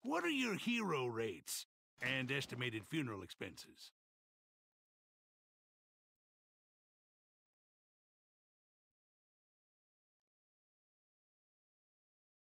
What are your hero rates and estimated funeral expenses?